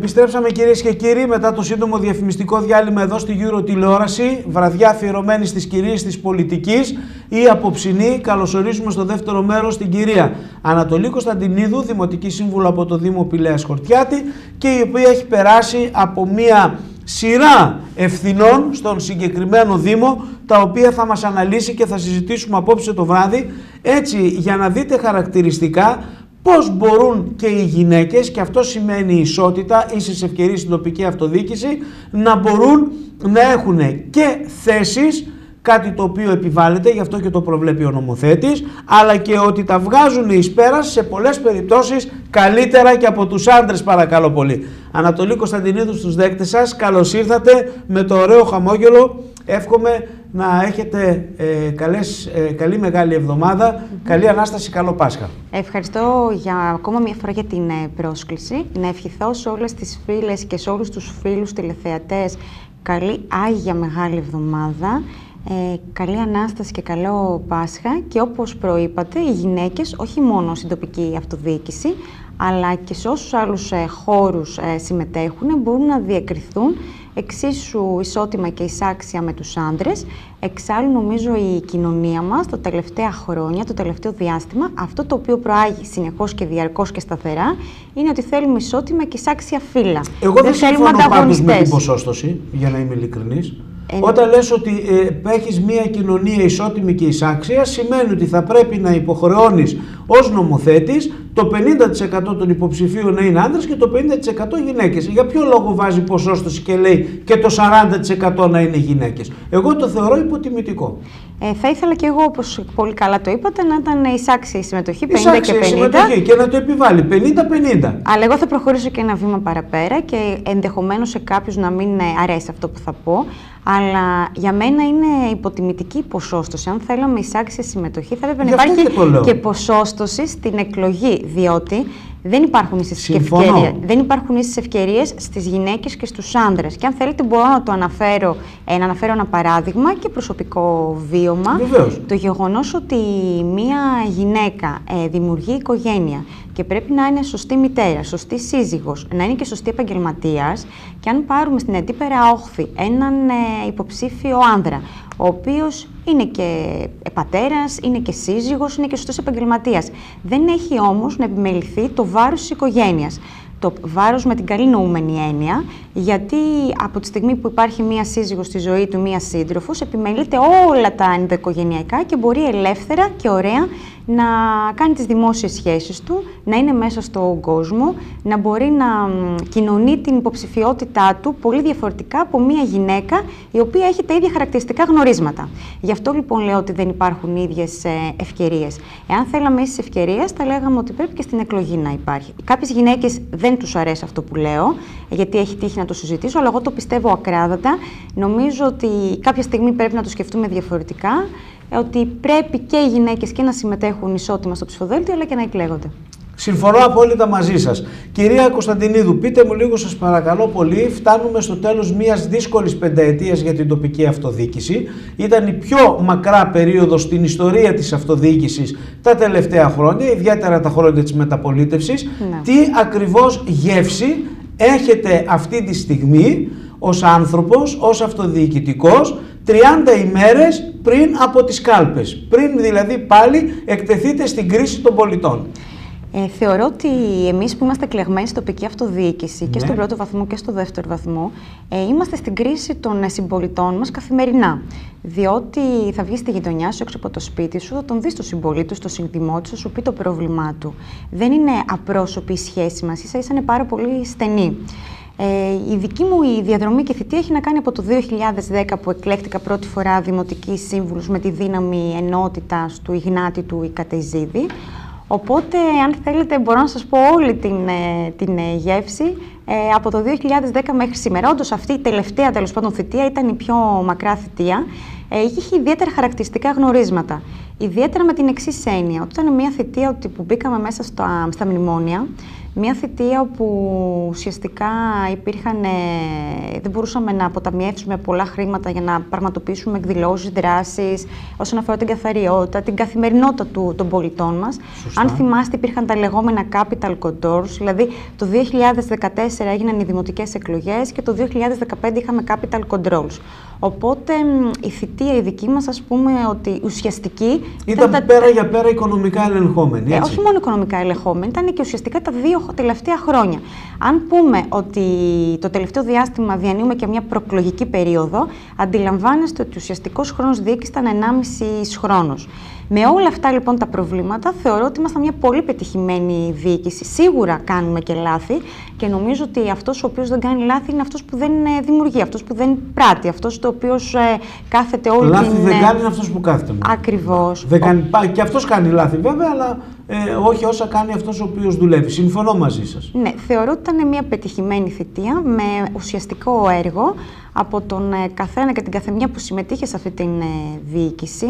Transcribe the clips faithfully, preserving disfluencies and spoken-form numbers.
Επιστρέψαμε κυρίες και κύριοι μετά το σύντομο διαφημιστικό διάλειμμα εδώ στη Euro τηλεόραση, βραδιά αφιερωμένη στις κυρίες της πολιτικής, η απόψινή. Καλωσορίζουμε στο δεύτερο μέρος την κυρία Ανατολή Κωνσταντινίδου, Δημοτική Σύμβουλο από το Δήμο Πηλαίας Χορτιάτη, και η οποία έχει περάσει από μία σειρά ευθυνών στον συγκεκριμένο Δήμο, τα οποία θα μας αναλύσει και θα συζητήσουμε απόψε το βράδυ, έτσι για να δείτε χαρακτηριστικά πώς μπορούν και οι γυναίκες, και αυτό σημαίνει ισότητα, ίσες ευκαιρίες στην τοπική αυτοδιοίκηση, να μπορούν να έχουν και θέσεις, κάτι το οποίο επιβάλλεται, γι' αυτό και το προβλέπει ο νομοθέτης, αλλά και ότι τα βγάζουν εις πέρας σε πολλές περιπτώσεις καλύτερα και από τους άντρες, παρακαλώ πολύ. Ανατολή Κωνσταντινίδου στους δέκτες σας, καλώς ήρθατε με το ωραίο χαμόγελο. Εύχομαι να έχετε ε, καλές, ε, καλή μεγάλη εβδομάδα, mm-hmm. καλή Ανάσταση, καλό Πάσχα. Ευχαριστώ για ακόμα μια φορά για την ε, πρόσκληση. Να ευχηθώ σε όλες τις φίλες και σε όλους τους φίλους τηλεθεατές καλή Άγια Μεγάλη Εβδομάδα, ε, καλή Ανάσταση και καλό Πάσχα, και όπως προείπατε οι γυναίκες όχι μόνο στην τοπική αυτοδιοίκηση αλλά και σε όσους άλλους ε, χώρους ε, συμμετέχουν μπορούν να διακριθούν εξίσου ισότιμα και εισάξια με τους άντρες. Εξάλλου νομίζω η κοινωνία μας τα τελευταία χρόνια, το τελευταίο διάστημα, αυτό το οποίο προάγει συνεχώς και διαρκώς και σταθερά, είναι ότι θέλουμε ισότιμα και εισάξια φύλλα. Εγώ δεν, δεν συμφωνώ πάντως με την ποσόστοση, για να είμαι ειλικρινής. Ε, Όταν λες ότι ε, έχεις μια κοινωνία ισότιμη και εισάξια, σημαίνει ότι θα πρέπει να υποχρεώνεις ως νομοθέτης το πενήντα τοις εκατό των υποψηφίων να είναι άντρες και το πενήντα τοις εκατό γυναίκες. Για ποιο λόγο βάζει ποσόστοση και λέει και το σαράντα τοις εκατό να είναι γυναίκες? Εγώ το θεωρώ υποτιμητικό. Ε, θα ήθελα και εγώ, όπως πολύ καλά το είπατε, να ήταν εισάξια η συμμετοχή πενήντα και πενήντα. Συμμετοχή και να το επιβάλλει πενήντα πενήντα. Αλλά εγώ θα προχωρήσω και ένα βήμα παραπέρα και ενδεχομένως σε κάποιους να μην αρέσει αυτό που θα πω. Αλλά για μένα είναι υποτιμητική η ποσόστοση. Αν θέλαμε εισάξια συμμετοχή, θα έπρεπε να υπάρχει και, και ποσόστοση στην εκλογή. Διότι δεν υπάρχουν ίσες ευκαιρίες. Δεν υπάρχουν ίσες ευκαιρίες στις γυναίκες και στους άνδρες. Και αν θέλετε, μπορώ να το αναφέρω, ε, να αναφέρω ένα παράδειγμα και προσωπικό βίωμα. Βεβαίως. Το γεγονός ότι μία γυναίκα ε, δημιουργεί οικογένεια και πρέπει να είναι σωστή μητέρα, σωστή σύζυγος, να είναι και σωστή επαγγελματίας, και αν πάρουμε στην αντίπερα όχθη έναν ε, υποψήφιο άνδρα, ο οποίος είναι και πατέρας, είναι και σύζυγος, είναι και σωστός επαγγελματίας, δεν έχει όμως να επιμεληθεί το βάρος της οικογένειας. Το βάρος με την καλή νοούμενη έννοια, γιατί από τη στιγμή που υπάρχει μία σύζυγος στη ζωή του, μία σύντροφος, επιμελείται όλα τα ενδοοικογενειακά και μπορεί ελεύθερα και ωραία να κάνει τις δημόσιες σχέσεις του, να είναι μέσα στον κόσμο, να μπορεί να κοινωνεί την υποψηφιότητά του πολύ διαφορετικά από μία γυναίκα η οποία έχει τα ίδια χαρακτηριστικά γνωρίσματα. Γι' αυτό λοιπόν λέω ότι δεν υπάρχουν ίδιες ευκαιρίες. Εάν θέλαμε ίσες ευκαιρίες, θα λέγαμε ότι πρέπει και στην εκλογή να υπάρχει. Κάποιες γυναίκες δεν τους αρέσει αυτό που λέω, γιατί έχει τύχει να το συζητήσω, αλλά εγώ το πιστεύω ακράδαντα. Νομίζω ότι κάποια στιγμή πρέπει να το σκεφτούμε διαφορετικά, ότι πρέπει και οι γυναίκες και να συμμετέχουν ισότιμα στο ψηφοδέλτιο, αλλά και να εκλέγονται. Συμφωνώ απόλυτα μαζί σας. Κυρία Κωνσταντινίδου, πείτε μου λίγο, σας παρακαλώ πολύ, φτάνουμε στο τέλος μιας δύσκολης πενταετίας για την τοπική αυτοδιοίκηση. Ήταν η πιο μακρά περίοδος στην ιστορία της αυτοδιοίκησης τα τελευταία χρόνια, ιδιαίτερα τα χρόνια της μεταπολίτευσης. Ναι. Τι ακριβώς γεύση έχετε αυτή τη στιγμή ως άνθρωπος, ως αυτοδιοικητικός, τριάντα ημέρες πριν από τις κάλπες, πριν δηλαδή πάλι εκτεθείτε στην κρίση των πολιτών? Ε, θεωρώ ότι εμείς που είμαστε εκλεγμένοι στην τοπική αυτοδιοίκηση, ναι, και στον πρώτο βαθμό και στο δεύτερο βαθμό, ε, είμαστε στην κρίση των συμπολιτών μας καθημερινά. Διότι θα βγεις στη γειτονιά σου, έξω από το σπίτι σου, θα τον δεις τον συμπολίτη σου, τον συνδημότη σου, θα σου πει το πρόβλημά του. Δεν είναι απρόσωπη η σχέση μας, ίσα ίσα είναι πάρα πολύ στενή. Ε, η δική μου η διαδρομή και θητεία έχει να κάνει από το δύο χιλιάδες δέκα, που εκλέχτηκα πρώτη φορά δημοτική σύμβουλος με τη δύναμη ενότητας του Ιγνάτη του Ικατεϊζίδη. Οπότε, αν θέλετε, μπορώ να σας πω όλη την, την γεύση ε, από το δύο χιλιάδες δέκα μέχρι σήμερα. Όντως, αυτή η τελευταία, τέλος πάντων, θητεία ήταν η πιο μακρά θητεία. Ε, είχε ιδιαίτερα χαρακτηριστικά γνωρίσματα. Ιδιαίτερα με την εξής έννοια. Ότι ήταν μια θητεία που μπήκαμε μέσα στα, στα μνημόνια, Μια θητεία όπου ουσιαστικά υπήρχαν, ε, δεν μπορούσαμε να αποταμιεύσουμε πολλά χρήματα για να πραγματοποιήσουμε εκδηλώσεις, δράσεις, όσον αφορά την καθαριότητα, την καθημερινότητα του, των πολιτών μας. Σωστά. Αν θυμάστε, υπήρχαν τα λεγόμενα capital controls, δηλαδή το δύο χιλιάδες δεκατέσσερα έγιναν οι δημοτικές εκλογές και το δύο χιλιάδες δεκαπέντε είχαμε capital controls. Οπότε η θητεία η δική μας, ας πούμε, ότι ουσιαστική... Ήταν τα... πέρα για πέρα οικονομικά ελεγχόμενη, ε, έτσι. όχι μόνο οικονομικά ελεγχόμενη, ήταν και ουσιαστικά τα δύο τελευταία χρόνια. Αν πούμε ότι το τελευταίο διάστημα διανύουμε και μια προεκλογική περίοδο, αντιλαμβάνεστε ότι ο ουσιαστικός χρόνος διοίκησης ήταν ενάμιση χρόνος. Με όλα αυτά λοιπόν τα προβλήματα, θεωρώ ότι ήμασταν μια πολύ πετυχημένη διοίκηση. Σίγουρα κάνουμε και λάθη και νομίζω ότι αυτός ο οποίος δεν κάνει λάθη είναι αυτός που δεν δημιουργεί, αυτός που δεν πράττει, αυτός ο οποίος ε, κάθεται όλη λάθη την... Λάθη δεν κάνει αυτός που κάθεται. Ακριβώς. Δεν κάνει... Και αυτός κάνει λάθη βέβαια, αλλά ε, όχι όσα κάνει αυτός ο οποίος δουλεύει. Συμφωνώ μαζί σας. Ναι, θεωρώ ότι ήταν μια πετυχημένη θητεία με ουσιαστικό έργο από τον ε, καθένα και την καθεμιά που συμμετείχε σε αυτή την ε, διοίκηση.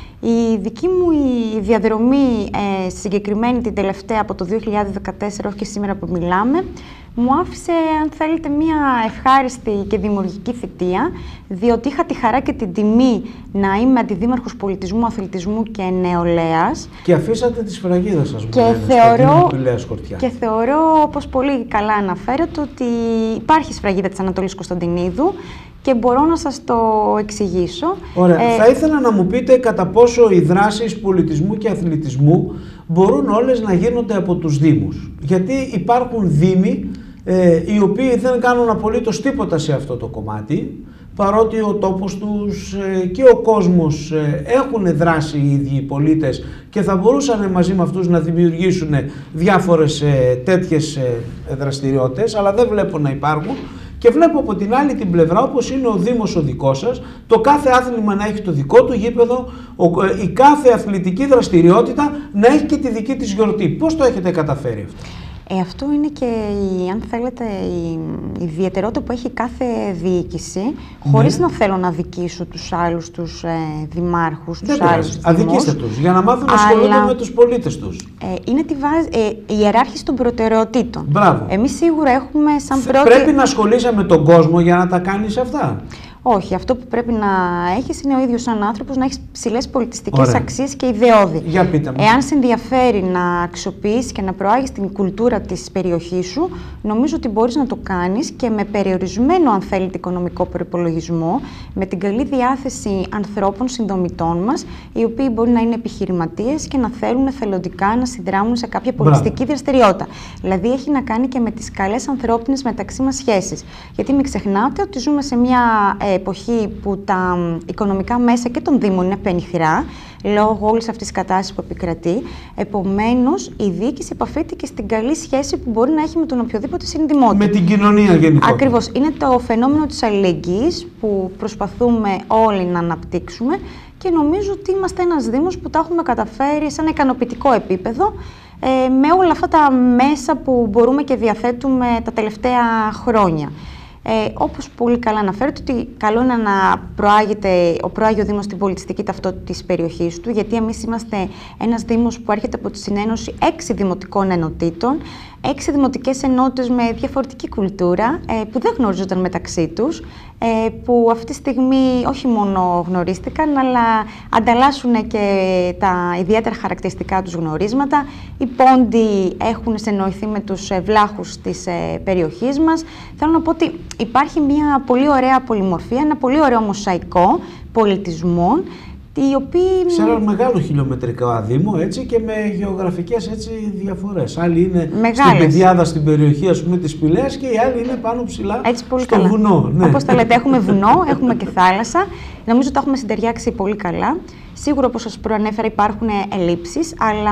Η δική μου η διαδρομή ε, συγκεκριμένη την τελευταία από το δύο χιλιάδες δεκατέσσερα, όχι και σήμερα που μιλάμε, μου άφησε, αν θέλετε, μια ευχάριστη και δημιουργική θητεία, διότι είχα τη χαρά και την τιμή να είμαι αντιδήμαρχος πολιτισμού, αθλητισμού και νεολαίας. Και αφήσατε τη σφραγίδα σας, και μου θεωρώ, Χορτιά. Και θεωρώ, όπως πολύ καλά αναφέρετε, ότι υπάρχει σφραγίδα της Ανατολής Κωνσταντινίδου και μπορώ να σας το εξηγήσω. Ωραία. Ε, Θα ήθελα να μου πείτε κατά πόσο οι δράσεις πολιτισμού και αθλητισμού μπορούν όλες να γίνονται από τους Δήμους. Γιατί υπάρχουν Δήμοι ε, οι οποίοι δεν κάνουν απολύτως τίποτα σε αυτό το κομμάτι, παρότι ο τόπος τους ε, και ο κόσμος ε, έχουν δράσει οι ίδιοι οι πολίτες και θα μπορούσαν μαζί με αυτούς να δημιουργήσουν διάφορες ε, τέτοιες ε, δραστηριότητες, αλλά δεν βλέπω να υπάρχουν. Και βλέπω από την άλλη την πλευρά, όπως είναι ο Δήμος ο δικός σας, το κάθε άθλημα να έχει το δικό του γήπεδο, η κάθε αθλητική δραστηριότητα να έχει και τη δική της γιορτή. Πώς το έχετε καταφέρει αυτό? Ε, αυτό είναι και, η, αν θέλετε, η, η ιδιαιτερότητα που έχει κάθε διοίκηση, ναι. Χωρίς να θέλω να αδικήσω τους άλλους τους ε, δημάρχους, τους Δεν άλλους δήμους. Αδικήστε τους, για να μάθουν να ασχολούνται με τους πολίτες τους. Ε, είναι τη βάζ, ε, η ιεράρχηση των προτεραιοτήτων. Μπράβο. Εμείς σίγουρα έχουμε σαν πρώτη... Πρέπει να ασχολείσαι με τον κόσμο για να τα κάνεις αυτά. Όχι, αυτό που πρέπει να έχεις είναι ο ίδιος σαν άνθρωπος να έχεις ψηλές πολιτιστικές αξίες και ιδεώδη. Για πείτε μου. Εάν σε ενδιαφέρει να αξιοποιήσεις και να προάγεις την κουλτούρα της περιοχής σου, νομίζω ότι μπορείς να το κάνεις και με περιορισμένο, αν θέλετε, οικονομικό προϋπολογισμό, με την καλή διάθεση ανθρώπων συνδομητών μας, οι οποίοι μπορεί να είναι επιχειρηματίες και να θέλουν εθελοντικά να συνδράμουν σε κάποια πολιτιστική δραστηριότητα. Δηλαδή, έχει να κάνει και με τις καλές ανθρώπινες μεταξύ μας σχέσεις. Γιατί μην ξεχνάτε ότι ζούμε σε μια ε, εποχή που τα οικονομικά μέσα και των Δήμων είναι πενιχρά, λόγω όλης αυτής της κατάστασης που επικρατεί. Επομένως, η διοίκηση επαφείται και στην καλή σχέση που μπορεί να έχει με τον οποιοδήποτε συνδημότη. Με την κοινωνία γενικότερα. Ακριβώς. Είναι το φαινόμενο της αλληλεγγύης που προσπαθούμε όλοι να αναπτύξουμε και νομίζω ότι είμαστε ένας Δήμος που τα έχουμε καταφέρει σε ένα ικανοποιητικό επίπεδο, ε, με όλα αυτά τα μέσα που μπορούμε και διαθέτουμε τα τελευταία χρόνια. Ε, όπως πολύ καλά αναφέρετε, ότι καλό είναι να προάγεται ο προάγει Δήμος στην πολιτιστική ταυτότητα της περιοχής του, γιατί εμείς είμαστε ένας Δήμος που έρχεται από τη συνένωση έξι δημοτικών ενωτήτων, έξι δημοτικές ενότητες με διαφορετική κουλτούρα, ε, που δεν γνωρίζονταν μεταξύ τους, ε, που αυτή τη στιγμή όχι μόνο γνωρίστηκαν, αλλά ανταλλάσσουν και τα ιδιαίτερα χαρακτηριστικά τους γνωρίσματα. Οι πόντοι έχουν συνεννοηθεί με τους βλάχους της ε, περιοχής μας. Θέλω να πω ότι υπάρχει μια πολύ ωραία πολυμορφία, ένα πολύ ωραίο μοσαϊκό πολιτισμών, οι οποίοι... Σε ένα μεγάλο χιλιομετρικό δήμο, έτσι, και με γεωγραφικές, έτσι, διαφορές. Άλλοι είναι μεγάλες. Στην πεδιάδα στην περιοχή, ας πούμε, της Πηλαίας, και οι άλλοι είναι πάνω ψηλά, έτσι, πολύ στο καλά. Βουνό. Ναι. Όπως τα λέτε, έχουμε βουνό, έχουμε και θάλασσα. Νομίζω ότι τα έχουμε συντεριάξει πολύ καλά. Σίγουρα, όπως σας προανέφερα, υπάρχουν ελλείψεις, αλλά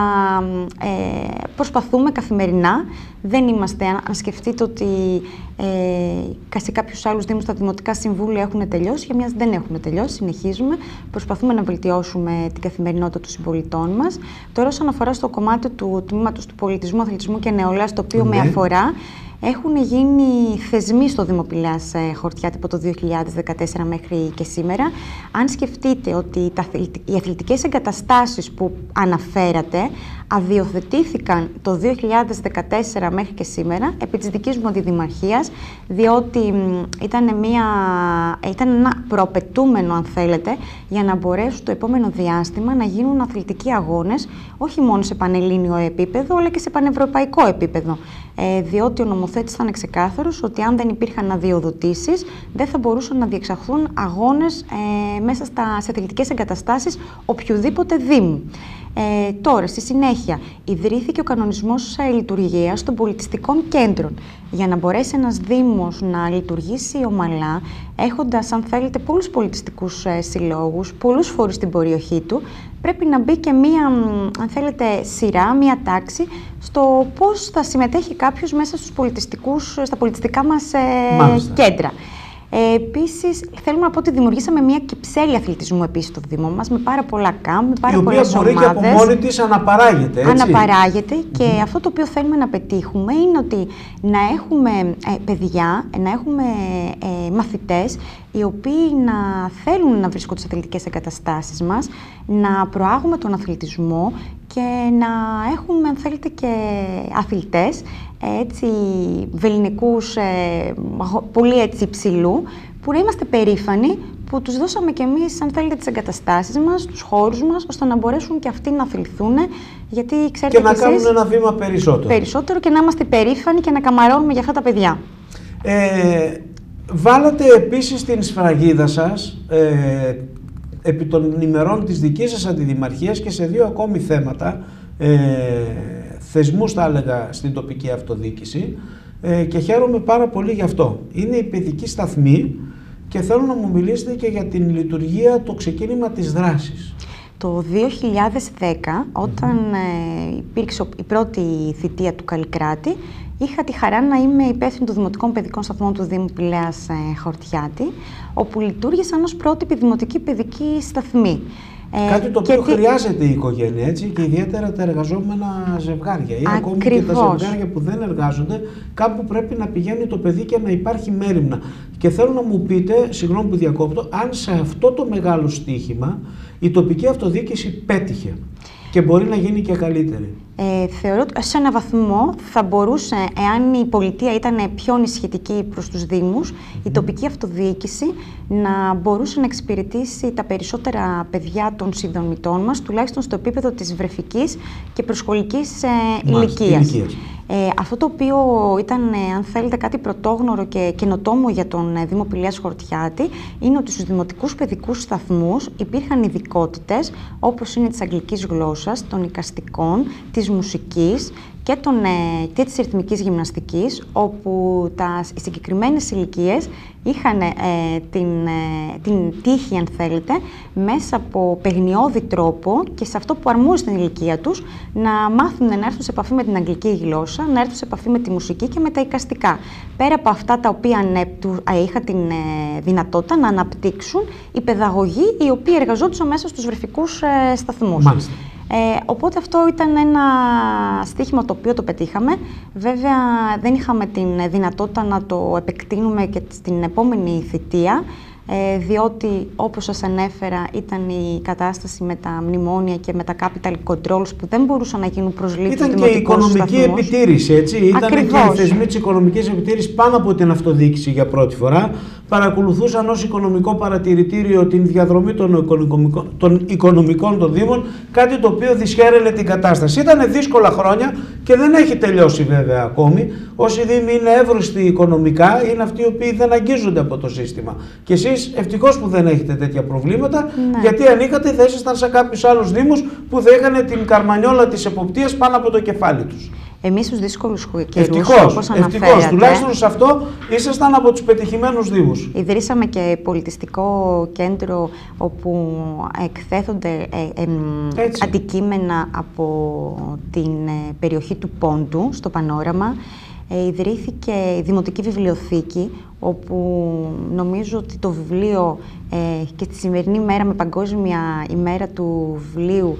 ε, προσπαθούμε καθημερινά. Δεν είμαστε, αν σκεφτείτε ότι ε, σε κάποιους άλλους δήμους τα δημοτικά συμβούλια έχουν τελειώσει, για μιας δεν έχουν τελειώσει, συνεχίζουμε. Προσπαθούμε να βελτιώσουμε την καθημερινότητα των συμπολιτών μας. Τώρα, όσον αφορά στο κομμάτι του τμήματος του πολιτισμού, αθλητισμού και νεολαίας, το οποίο ναι. με αφορά, έχουν γίνει θεσμοί στο Δήμο Πηλαίας Χορτιά από το δύο χιλιάδες δεκατέσσερα μέχρι και σήμερα. Αν σκεφτείτε ότι τα, οι αθλητικές εγκαταστάσεις που αναφέρατε, αδειοθετήθηκαν το δύο χιλιάδες δεκατέσσερα μέχρι και σήμερα επί της δικής μου αντιδημαρχίας, διότι ήταν, μια, ήταν ένα προαπαιτούμενο, αν θέλετε, για να μπορέσουν το επόμενο διάστημα να γίνουν αθλητικοί αγώνες, όχι μόνο σε πανελλήνιο επίπεδο, αλλά και σε πανευρωπαϊκό επίπεδο. Ε, διότι ο νομοθέτης ήταν ξεκάθαρος ότι αν δεν υπήρχαν αδειοδοτήσεις, δεν θα μπορούσαν να διεξαχθούν αγώνες ε, μέσα στα, σε αθλητικές εγκαταστάσεις οποιοδήποτε δήμου. Ε, τώρα, στη συνέχεια, ιδρύθηκε ο κανονισμός ε, λειτουργίας των πολιτιστικών κέντρων για να μπορέσει ένας δήμος να λειτουργήσει ομαλά, έχοντας, αν θέλετε, πολλούς πολιτιστικούς ε, συλλόγους, πολλούς φορείς στην περιοχή του, πρέπει να μπει και μία, αν θέλετε, σειρά, μία τάξη στο πώς θα συμμετέχει κάποιος μέσα στους πολιτιστικούς, στα πολιτιστικά μας ε, κέντρα. Ε, επίσης, θέλουμε να πω ότι δημιουργήσαμε μια κυψέλη αθλητισμού επίσης στο Δήμο μας, με πάρα πολλά κάμπ, με πάρα πολλές ομάδες. Η οποία μπορεί και από μόνη της αναπαράγεται, έτσι. Αναπαράγεται και mm-hmm. αυτό το οποίο θέλουμε να πετύχουμε είναι ότι να έχουμε ε, παιδιά, να έχουμε ε, μαθητές, οι οποίοι να θέλουν να βρίσκονται στις αθλητικές εγκαταστάσεις μας, να προάγουμε τον αθλητισμό και να έχουμε, αν θέλετε, και αθλητές, έτσι, βελληνικούς, ε, πολύ έτσι υψηλού, που να είμαστε περήφανοι που τους δώσαμε κι εμείς, αν θέλετε, τις εγκαταστάσεις μας, τους χώρους μας, ώστε να μπορέσουν και αυτοί να αθληθούν, γιατί ξέρετε και να κάνουν εσείς, ένα βήμα περισσότερο. Περισσότερο και να είμαστε περήφανοι και να καμαρώνουμε για αυτά τα παιδιά. Ε, βάλατε επίσης την σφραγίδα σας ε, επί των ημερών της δικής σας αντιδημαρχίας και σε δύο ακόμη θέματα, ε, θεσμούς θα έλεγα στην τοπική αυτοδιοίκηση, ε, και χαίρομαι πάρα πολύ γι' αυτό. Είναι η παιδική σταθμή και θέλω να μου μιλήσετε και για την λειτουργία, το ξεκίνημα της δράσης. Το δύο χιλιάδες δέκα, όταν mm-hmm. ε, υπήρξε η πρώτη θητεία του Καλλικράτη, είχα τη χαρά να είμαι υπεύθυνη των Δημοτικών Παιδικών Σταθμών του Δήμου Πηλαίας ε, Χορτιάτη, όπου λειτουργήσαν ως πρότυπη δημοτική παιδική σταθμή. Κάτι το οποίο τι... χρειάζεται η οικογένεια, έτσι, και ιδιαίτερα τα εργαζόμενα ζευγάρια ή ακόμη και τα ζευγάρια που δεν εργάζονται, κάπου πρέπει να πηγαίνει το παιδί και να υπάρχει μέριμνα. Και θέλω να μου πείτε, συγγνώμη που διακόπτω, αν σε αυτό το μεγάλο στοίχημα η τοπική αυτοδιοίκηση πέτυχε και μπορεί να γίνει και καλύτερη. Ε, θεωρώ ότι σε έναν βαθμό θα μπορούσε, εάν η πολιτεία ήταν πιο ενισχυτική προς τους Δήμους, mm-hmm. η τοπική αυτοδιοίκηση να μπορούσε να εξυπηρετήσει τα περισσότερα παιδιά των συνδρομητών μας, τουλάχιστον στο επίπεδο της βρεφικής και προσχολικής ε, ηλικίας. Ε, αυτό το οποίο ήταν, ε, αν θέλετε, κάτι πρωτόγνωρο και καινοτόμο για τον ε, Δήμο Πηλαίας Χορτιάτη, είναι ότι στους δημοτικούς παιδικούς σταθμούς υπήρχαν ειδικότητες όπως είναι της αγγλικής γλώσσας, των εικαστικών, της μουσικής και, των, ε, και της ρυθμικής γυμναστικής, όπου τα, οι συγκεκριμένες ηλικίες είχαν ε, την, ε, την τύχη, αν θέλετε, μέσα από παιγνιώδη τρόπο και σε αυτό που αρμόζει στην ηλικία τους, να μάθουν να έρθουν σε επαφή με την αγγλική γλώσσα, να έρθουν σε επαφή με τη μουσική και με τα εικαστικά. Πέρα από αυτά τα οποία ε, είχα την ε, δυνατότητα να αναπτύξουν οι παιδαγωγοί οι οποίοι εργαζόντουσαν μέσα στους βρεφικούς ε, σταθμούς. Μάλιστα. Ε, οπότε αυτό ήταν ένα στοίχημα το οποίο το πετύχαμε. Βέβαια δεν είχαμε την δυνατότητα να το επεκτείνουμε και στην επόμενη θητεία, ε, διότι όπως σας ανέφερα ήταν η κατάσταση με τα μνημόνια και με τα capital controls που δεν μπορούσαν να γίνουν προσλήψεις. Ήταν και η οικονομική σταθμούς. επιτήρηση, έτσι. Ήταν και οι θεσμοί της οικονομικής επιτήρησης πάνω από την αυτοδιοίκηση για πρώτη φορά. Παρακολουθούσαν ως οικονομικό παρατηρητήριο την διαδρομή των οικονομικών, των οικονομικών των Δήμων, κάτι το οποίο δυσχέρελε την κατάσταση. Ήταν δύσκολα χρόνια και δεν έχει τελειώσει βέβαια ακόμη. Όσοι Δήμοι είναι εύρωστοι οικονομικά είναι αυτοί οι οποίοι δεν αγγίζονται από το σύστημα. Και εσείς ευτυχώς που δεν έχετε τέτοια προβλήματα, ναι. γιατί αν είχατε θα ήσασταν σε κάποιους άλλους Δήμους που θα είχαν την καρμανιόλα της εποπτείας πάνω από το κεφάλι τους. Εμείς στους δύσκολους καιρούς, ευτυχώς, όπως αναφέρατε. Ευτυχώς, τουλάχιστον σε αυτό ήσασταν από τους πετυχημένους Δήμους. Ιδρύσαμε και πολιτιστικό κέντρο όπου εκθέθονται ε, ε, ε, αντικείμενα από την ε, περιοχή του Πόντου, στο Πανόραμα. Ε, ιδρύθηκε η Δημοτική Βιβλιοθήκη, όπου νομίζω ότι το βιβλίο ε, και τη σημερινή μέρα με Παγκόσμια ημέρα του βιβλίου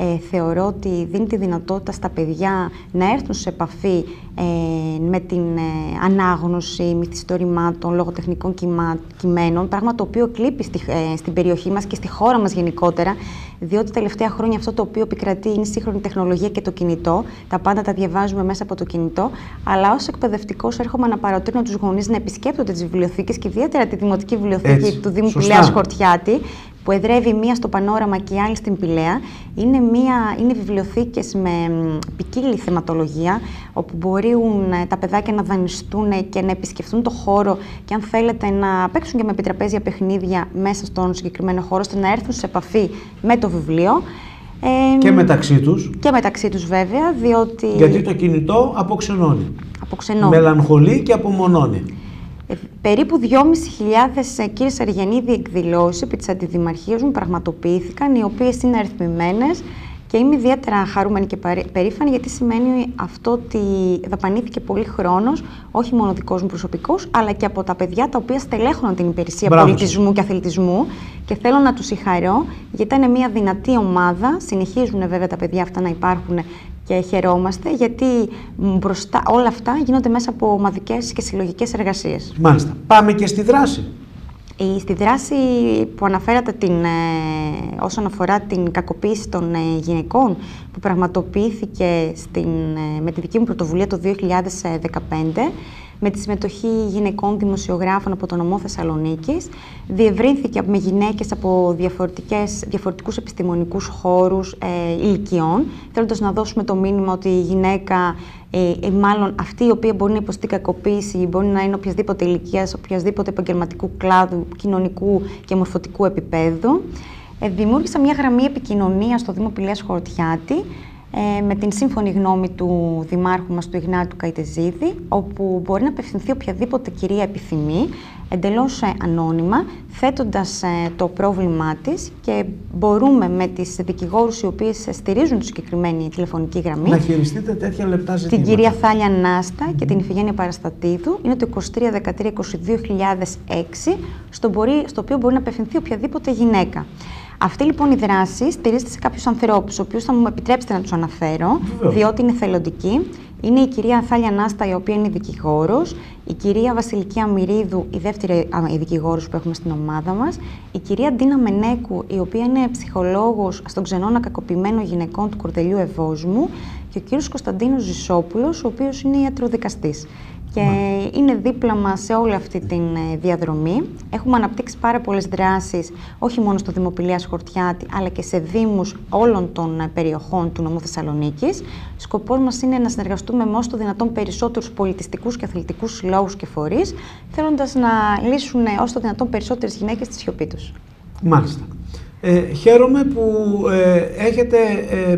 ε, θεωρώ ότι δίνει τη δυνατότητα στα παιδιά να έρθουν σε επαφή ε, με την ε, ανάγνωση μυθιστορημάτων, λογοτεχνικών κειμά, κειμένων, πράγμα το οποίο κλείπει στη, ε, στην περιοχή μας και στη χώρα μας γενικότερα, διότι τα τελευταία χρόνια αυτό το οποίο επικρατεί είναι η σύγχρονη τεχνολογία και το κινητό. Τα πάντα τα διαβάζουμε μέσα από το κινητό. Αλλά ως εκπαιδευτικός έρχομαι να παροτρύνω τους γονείς να επισκέπτονται τις βιβλιοθήκες και ιδιαίτερα τη Δημοτική Βιβλιοθήκη Έτσι, του Δήμου Πηλαίας Χορτιάτη, που εδρεύει μία στο Πανόραμα και η άλλη στην Πηλαία. Είναι, μία, είναι βιβλιοθήκες με ποικίλη θεματολογία, όπου μπορούν τα παιδάκια να δανειστούν και να επισκεφτούν το χώρο και αν θέλετε να παίξουν και με επιτραπέζια παιχνίδια μέσα στον συγκεκριμένο χώρο, ώστε να έρθουν σε επαφή με το βιβλίο. Ε, και μεταξύ τους. Και μεταξύ τους βέβαια, διότι... Γιατί το κινητό αποξενώνει. Αποξενώνει. Μελαγχολεί και απομονώνει. Ε, περίπου δυόμισι χιλιάδες, ε, κύριε Σαριανίδη, εκδηλώσεις επί της Αντιδημαρχίας μου πραγματοποιήθηκαν, οι οποίες είναι αριθμημένες και είμαι ιδιαίτερα χαρούμενη και περήφανη, γιατί σημαίνει αυτό ότι δαπανήθηκε πολύ χρόνος, όχι μόνο δικός μου προσωπικός, αλλά και από τα παιδιά τα οποία στελέχωναν την υπηρεσία Μπράβο. πολιτισμού και αθλητισμού. Και θέλω να τους συγχαρώ, γιατί ήταν μια δυνατή ομάδα. Συνεχίζουν βέβαια τα παιδιά αυτά να υπάρχουν και χαιρόμαστε, γιατί μπροστά όλα αυτά γίνονται μέσα από ομαδικές και συλλογικές εργασίες. Μάλιστα. Πάμε και στη δράση. Η, στη δράση που αναφέρατε την, ε, όσον αφορά την κακοποίηση των ε, γυναικών, που πραγματοποιήθηκε στην, ε, με τη δική μου πρωτοβουλία το δύο χιλιάδες δεκαπέντε, με τη συμμετοχή γυναικών δημοσιογράφων από το νομό Θεσσαλονίκης, διευρύνθηκε με γυναίκες από διαφορετικούς επιστημονικούς χώρους ε, ηλικιών, θέλοντας να δώσουμε το μήνυμα ότι η γυναίκα, ε, μάλλον αυτή η οποία μπορεί να υποστεί κακοποίηση, μπορεί να είναι οποιασδήποτε ηλικίας, οποιασδήποτε επαγγελματικού κλάδου, κοινωνικού και μορφωτικού επίπεδου. Ε, δημιούργησα μια γραμμή επικοινωνίας στο Δήμο Πηλαίας Χορτιάτη, Ε, με την σύμφωνη γνώμη του Δημάρχου μας, του Ιγνάτου Καϊτεζίδη, όπου μπορεί να απευθυνθεί οποιαδήποτε κυρία επιθυμεί, εντελώς ε, ανώνυμα, θέτοντας ε, το πρόβλημά της, και μπορούμε με τις δικηγόρους οι οποίες στηρίζουν τη συγκεκριμένη τηλεφωνική γραμμή να χειριστείτε τέτοια λεπτά ζητήματα. Την κυρία Θάλια Νάστα mm-hmm. και την Ιφηγένεια Παραστατίδου. Είναι το είκοσι τρία δεκατρία είκοσι δύο χιλιάδες έξι, στο, μπορεί, στο οποίο μπορεί να απευθυνθεί οποιαδήποτε γυναίκα. Αυτή λοιπόν η δράση στηρίζεται σε κάποιους ανθρώπους, ο οποίους θα μου επιτρέψετε να τους αναφέρω, Βεβαίως. διότι είναι θελοντικοί. Είναι η κυρία Θάλια Νάστα, η οποία είναι δικηγόρος, η κυρία Βασιλική Αμυρίδου, η δεύτερη η δικηγόρος που έχουμε στην ομάδα μας, η κυρία Ντίνα Μενέκου, η οποία είναι ψυχολόγος στον ξενώνα κακοποιημένων γυναικών του Κορδελιού Ευόσμου, και ο κύριος Κωνσταντίνος Ζησόπουλος, ο οποίος είναι ιατροδικαστής. Και Μάλιστα. είναι δίπλα μας σε όλη αυτή τη διαδρομή. Έχουμε αναπτύξει πάρα πολλές δράσεις, όχι μόνο στο Δήμο Πηλαίας Χορτιάτη, αλλά και σε δήμους όλων των περιοχών του νομού Θεσσαλονίκης. Σκοπός μας είναι να συνεργαστούμε με όσο το δυνατόν περισσότερους πολιτιστικούς και αθλητικούς συλλόγους και φορείς, θέλοντας να λύσουν όσο το δυνατόν περισσότερες γυναίκες στη σιωπή τους. Μάλιστα. Ε, χαίρομαι που ε, έχετε... Ε,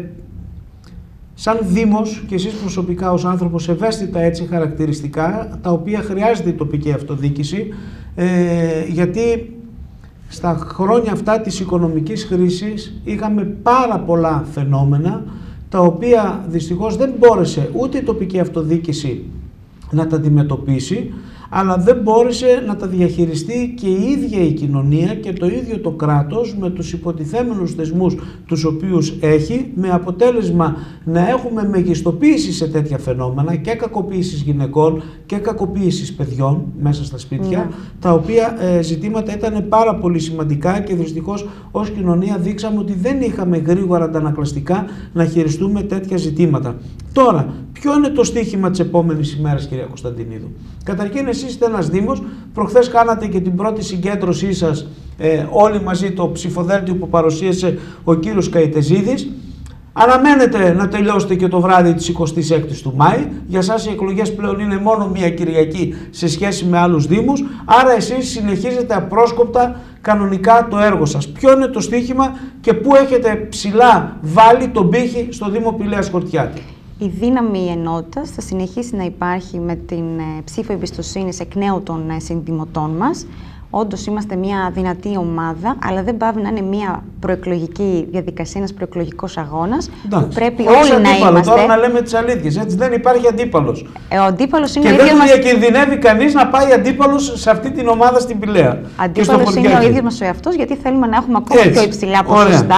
σαν Δήμος και εσείς προσωπικά ως άνθρωπος ευαίσθητα έτσι χαρακτηριστικά, τα οποία χρειάζεται η τοπική αυτοδιοίκηση, ε, γιατί στα χρόνια αυτά της οικονομικής χρήσης είχαμε πάρα πολλά φαινόμενα, τα οποία δυστυχώς δεν μπόρεσε ούτε η τοπική αυτοδιοίκηση να τα αντιμετωπίσει, αλλά δεν μπόρεσε να τα διαχειριστεί και η ίδια η κοινωνία και το ίδιο το κράτος με τους υποτιθέμενους θεσμούς τους οποίους έχει, με αποτέλεσμα να έχουμε μεγιστοποίηση σε τέτοια φαινόμενα και κακοποίησης γυναικών και κακοποίησης παιδιών μέσα στα σπίτια, yeah. τα οποία ε, ζητήματα ήταν πάρα πολύ σημαντικά και δυστυχώς ως κοινωνία δείξαμε ότι δεν είχαμε γρήγορα αντανακλαστικά να χειριστούμε τέτοια ζητήματα. Τώρα, ποιο είναι το στίχημα της επόμενης ημέρας, κυρία Κωνσταντινίδου? Καταρχήν, εσείς είστε ένας Δήμος, προχθές κάνατε και την πρώτη συγκέντρωσή σας ε, όλοι μαζί, το ψηφοδέλτιο που παρουσίασε ο κύριος Καϊτεζίδης. Αναμένετε να τελειώσετε και το βράδυ της εικοστής έκτης του Μάη. Για σας οι εκλογές πλέον είναι μόνο μία Κυριακή σε σχέση με άλλους Δήμους, άρα εσείς συνεχίζετε απρόσκοπτα κανονικά το έργο σας. Ποιο είναι το στίχημα και πού έχετε ψηλά βάλει τον πύχη στο Δήμο Πηλαίας Χορτιάτη? Η δύναμη ενότητας θα συνεχίσει να υπάρχει με την ψήφο εμπιστοσύνης εκ νέου των συνδημοτών μας. Όντως είμαστε μια δυνατή ομάδα, αλλά δεν πάβει να είναι μια προεκλογική διαδικασία, ένας προεκλογικός αγώνας. Εντάξει. Που πρέπει Ως όλοι αντίπαλο, να είμαστε. Τώρα να λέμε τις αλήθειες, έτσι δεν υπάρχει αντίπαλος. Ε, ο αντίπαλος είναι και ο ίδιος δεν μας... διακινδυνεύει κανείς να πάει αντίπαλος σε αυτή την ομάδα στην Πηλαία. Αντίπαλος είναι ο ίδιος μας ο εαυτός, γιατί θέλουμε να έχουμε ακόμα πιο υψηλά ποσοστά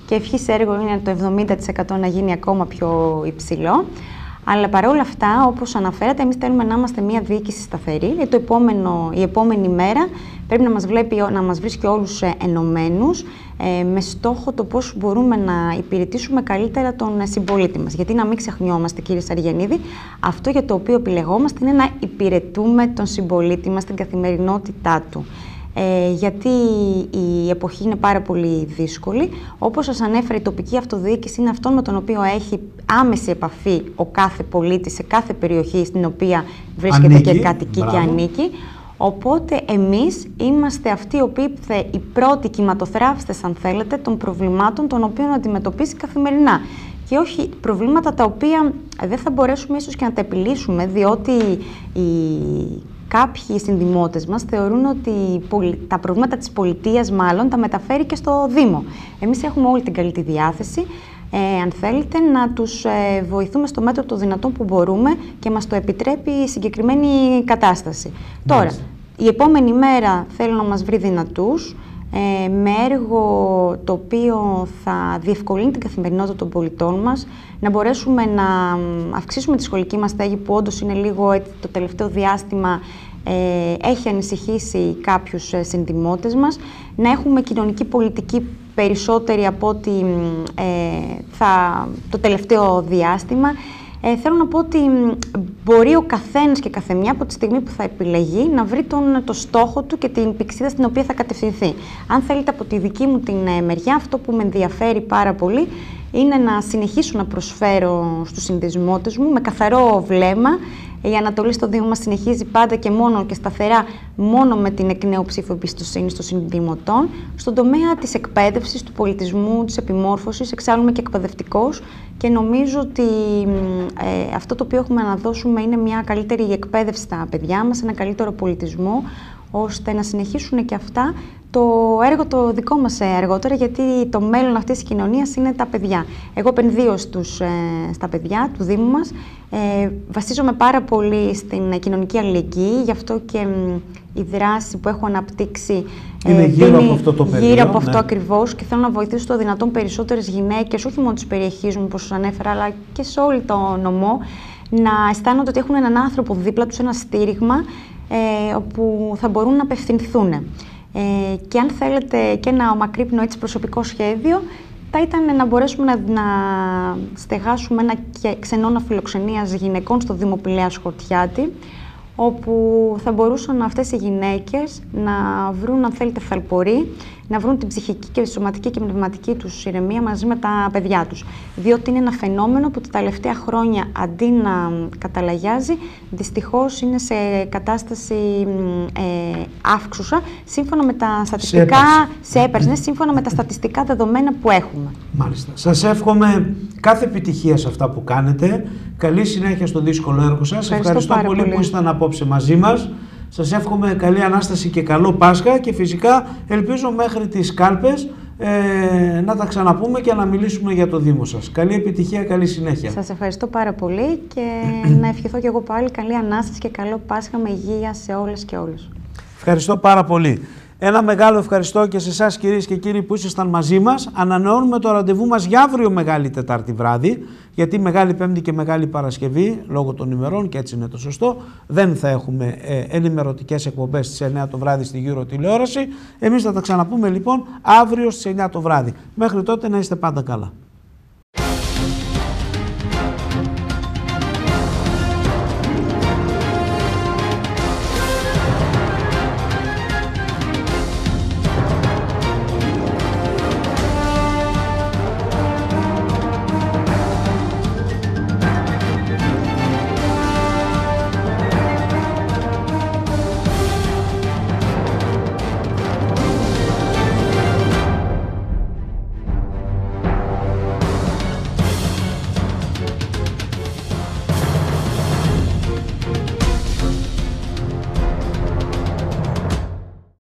και ευχής έργο είναι το εβδομήντα τοις εκατό να γίνει ακόμα πιο υψηλό. Αλλά παρόλα αυτά, όπως αναφέρατε, εμείς θέλουμε να είμαστε μια διοίκηση σταθερή. Γιατί το επόμενο, η επόμενη μέρα πρέπει να μας, βλέπει, να μας βρίσκει όλους ενωμένους, ε, με στόχο το πώς μπορούμε να υπηρετήσουμε καλύτερα τον συμπολίτη μας. Γιατί να μην ξεχνιόμαστε, κύριε Σαριανίδη, αυτό για το οποίο επιλεγόμαστε είναι να υπηρετούμε τον συμπολίτη μας στην καθημερινότητά του. Ε, γιατί η εποχή είναι πάρα πολύ δύσκολη. Όπως σας ανέφερα, η τοπική αυτοδιοίκηση είναι αυτό με τον οποίο έχει άμεση επαφή ο κάθε πολίτης σε κάθε περιοχή στην οποία βρίσκεται ανήκει, και κατοικεί και ανήκει. Οπότε εμείς είμαστε αυτοί οι οποίοι οι πρώτοι κυματοθράφιστες, αν θέλετε, των προβλημάτων των οποίων αντιμετωπίσει καθημερινά. Και όχι προβλήματα τα οποία δεν θα μπορέσουμε ίσως και να τα επιλύσουμε, διότι η κάποιοι συνδημότες μας θεωρούν ότι τα προβλήματα της πολιτείας μάλλον τα μεταφέρει και στο Δήμο. Εμείς έχουμε όλη την καλή τη διάθεση, ε, αν θέλετε, να τους ε, βοηθούμε στο μέτρο των δυνατών που μπορούμε και μας το επιτρέπει η συγκεκριμένη κατάσταση. Μάλιστα. Τώρα, η επόμενη μέρα θέλω να μας βρει δυνατούς, ε, με έργο το οποίο θα διευκολύνει την καθημερινότητα των πολιτών μας, να μπορέσουμε να αυξήσουμε τη σχολική μας στέγη που όντως είναι λίγο έτσι, το τελευταίο διάστημα ε, έχει ανησυχήσει κάποιους ε, συνδημότες μας, να έχουμε κοινωνική πολιτική περισσότερη από ό,τι ε, θα, το τελευταίο διάστημα. Ε, θέλω να πω ότι μπορεί ο καθένας και καθεμιά από τη στιγμή που θα επιλεγεί να βρει τον, το στόχο του και την πηξίδα στην οποία θα κατευθυνθεί. Αν θέλετε, από τη δική μου την ε, μεριά, αυτό που με ενδιαφέρει πάρα πολύ είναι να συνεχίσω να προσφέρω στους συνδεσμότες μου με καθαρό βλέμμα. Η Ανατολή στο Δήμο μας συνεχίζει πάντα και μόνο και σταθερά μόνο με την εκ νέου ψήφο εμπιστοσύνη των συνδημοτών. Στον τομέα της εκπαίδευσης, του πολιτισμού, της επιμόρφωσης, εξάλλου είμαι και εκπαιδευτικός και νομίζω ότι ε, αυτό το οποίο έχουμε να δώσουμε είναι μια καλύτερη εκπαίδευση στα παιδιά μας, ένα καλύτερο πολιτισμό, ώστε να συνεχίσουν και αυτά το έργο το δικό μας αργότερα, γιατί το μέλλον αυτής της κοινωνίας είναι τα παιδιά. Εγώ επενδύω στους, ε, στα παιδιά του Δήμου μας, ε, βασίζομαι πάρα πολύ στην κοινωνική αλληλεγγύη, γι' αυτό και ε, η δράση που έχω αναπτύξει είναι ε, γύρω από αυτό το πεδίο. Γύρω από αυτό ναι. ακριβώς, και θέλω να βοηθήσω το δυνατόν περισσότερες γυναίκες, όχι μόνο της περιοχής μου, όπως σας ανέφερα, αλλά και σε όλο το νομό, να αισθάνονται ότι έχουν έναν άνθρωπο δίπλα τους, ένα στήριγμα, ε, όπου θα μπορούν να απευθυνθούν. Ε, και αν θέλετε και ένα μακρύπνο έτσι προσωπικό σχέδιο, θα ήταν να μπορέσουμε να, να στεγάσουμε ένα ξενώνα φιλοξενίας γυναικών στο Δήμο Πηλαίας Χορτιάτη, όπου θα μπορούσαν αυτές οι γυναίκες να βρουν, αν θέλετε, θαλπορή, να βρουν την ψυχική και σωματική και πνευματική τους ηρεμία μαζί με τα παιδιά τους. Διότι είναι ένα φαινόμενο που τα τελευταία χρόνια, αντί να καταλαγιάζει, δυστυχώς είναι σε κατάσταση ε, αύξουσα, σύμφωνα με τα στατιστικά, σε έπαρση, ναι, σύμφωνα με τα στατιστικά δεδομένα που έχουμε. Μάλιστα. Σας εύχομαι κάθε επιτυχία σε αυτά που κάνετε. Καλή συνέχεια στο δύσκολο έργο σας. Ευχαριστώ, Ευχαριστώ πολύ, πολύ που ήσταν απόψε μαζί μας. Σας εύχομαι καλή Ανάσταση και καλό Πάσχα και φυσικά ελπίζω μέχρι τις κάλπες ε, να τα ξαναπούμε και να μιλήσουμε για το Δήμο σας. Καλή επιτυχία, καλή συνέχεια. Σας ευχαριστώ πάρα πολύ και να ευχηθώ και εγώ πάλι καλή Ανάσταση και καλό Πάσχα με υγεία σε όλες και όλους. Ευχαριστώ πάρα πολύ. Ένα μεγάλο ευχαριστώ και σε εσάς, κυρίες και κύριοι, που ήσασταν μαζί μας. Ανανεώνουμε το ραντεβού μας για αύριο Μεγάλη Τετάρτη βράδυ, γιατί Μεγάλη Πέμπτη και Μεγάλη Παρασκευή, λόγω των ημερών, και έτσι είναι το σωστό, δεν θα έχουμε ε, ενημερωτικές εκπομπές στις εννιά το βράδυ στη Euro τηλεόραση. Εμείς θα τα ξαναπούμε λοιπόν αύριο στις εννιά το βράδυ. Μέχρι τότε να είστε πάντα καλά.